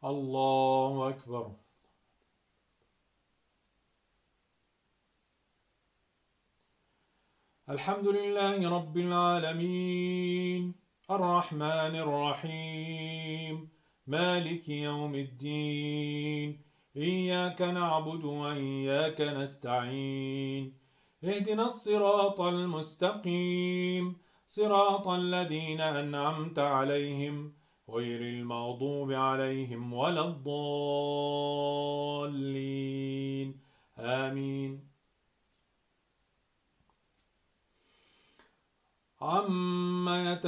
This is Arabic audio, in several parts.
الله أكبر. الحمد لله رب العالمين الرحمن الرحيم مالك يوم الدين إياك نعبد وإياك نستعين اهدنا الصراط المستقيم صراط الذين أنعمت عليهم غير المغضوب عليهم ولا الضالين آمين. عم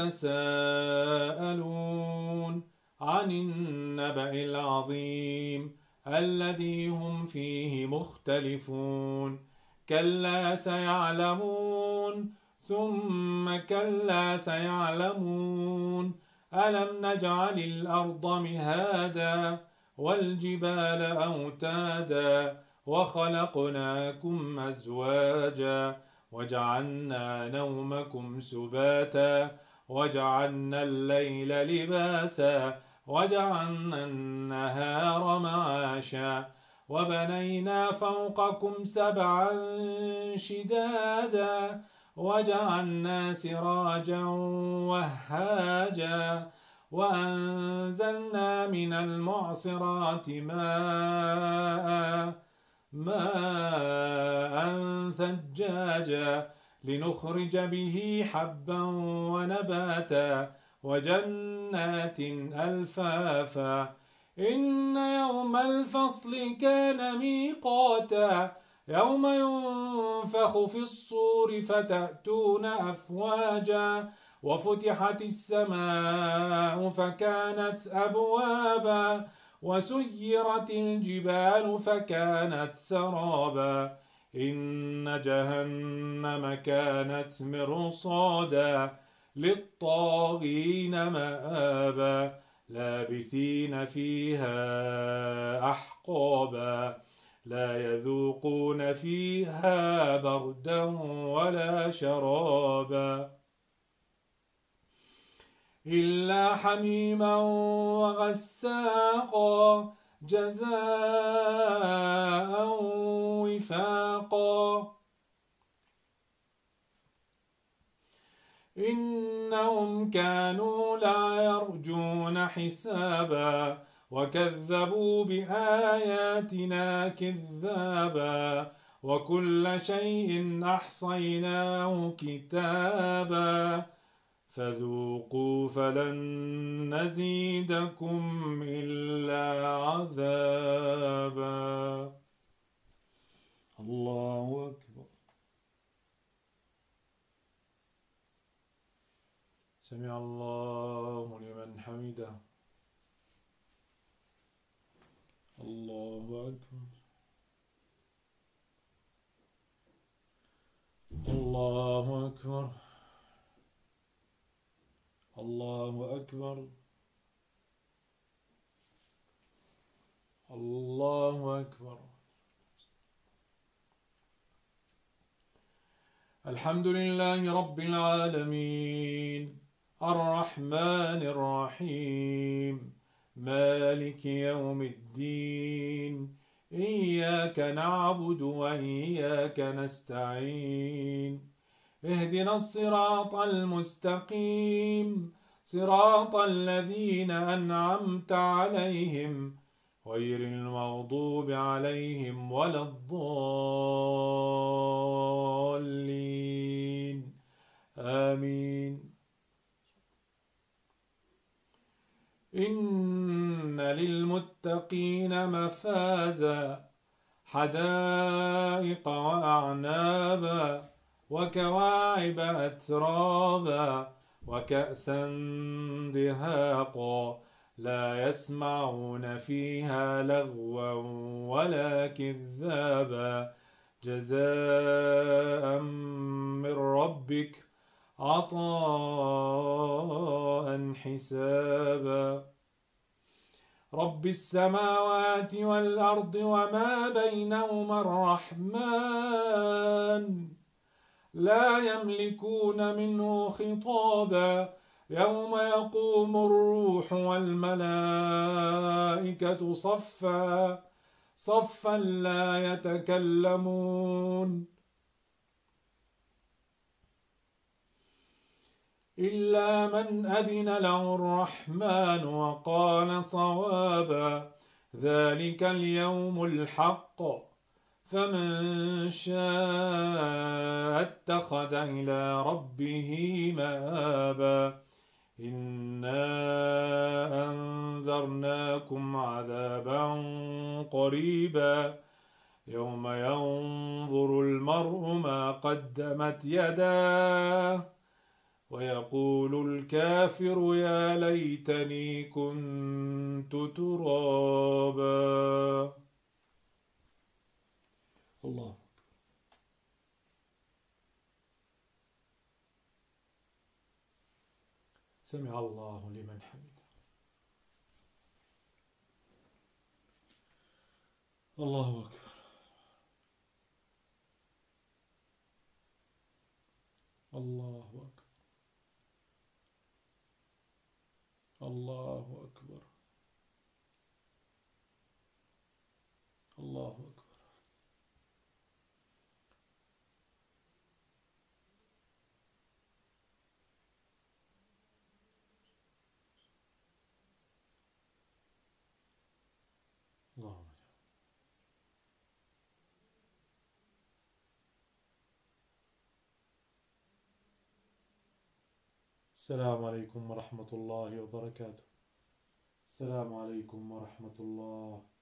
يتساءلون عن النبأ العظيم الذي هم فيه مختلفون كلا سيعلمون ثم كلا سيعلمون ألم نجعل الأرض مهادا والجبال أوتادا وخلقناكم أزواجا وجعلنا نومكم سباتا وجعلنا الليل لباسا وجعلنا النهار معاشا وبنينا فوقكم سبعا شدادا وجعلنا سراجا وهاجا وأنزلنا من المعصرات ماء ثجاجا لنخرج به حبا ونباتا وجنات ألفافا إن يوم الفصل كان ميقاتا يوم ينفخ في الصور فتأتون أفواجا وفتحت السماء فكانت أبوابا وسيرت الجبال فكانت سرابا إن جهنم كانت مرصادا للطاغين مآبا لابثين فيها أحقابا لا يذوقون فيها بردا ولا شرابا إلا حميما وغساقا جزاء وفاقا إنهم كانوا لا يرجون حسابا وكذبوا بآياتنا كذابا وكل شيء أحصيناه كتابا فذوقوا فلن نزيدكم إلا عذابا. الله أكبر. سمع الله لمن حمده. الله أكبر. الله أكبر. الله أكبر. الله أكبر. الحمد لله رب العالمين الرحمن الرحيم مالك يوم الدين إياك نعبد وإياك نستعين اهدنا الصراط المستقيم صراط الذين أنعمت عليهم غير المغضوب عليهم ولا الضالين آمين. إن للمتقين مفازا حدائق وأعنابا وكواعب أترابا وكأسا دهاقا لا يسمعون فيها لغوا ولا كذابا جزاء من ربك عطاء حسابا رب السماوات والأرض وما بينهما الرحمن لا يملكون منه خطابا يوم يقوم الروح والملائكة صفا صفا لا يتكلمون إلا من أذن له الرحمن وقال صوابا ذلك اليوم الحق فمن شاء اتخذ إلى ربه مآبا إنا أنذرناكم عذابا قريبا يوم ينظر المرء ما قدمت يداه ويقول الكافر يا ليتني كنت ترابا. الله. سمع الله لمن حمده. الله أكبر. الله أكبر. الله أكبر. الله أكبر. اللهم. السلام عليكم ورحمة الله وبركاته. السلام عليكم ورحمة الله.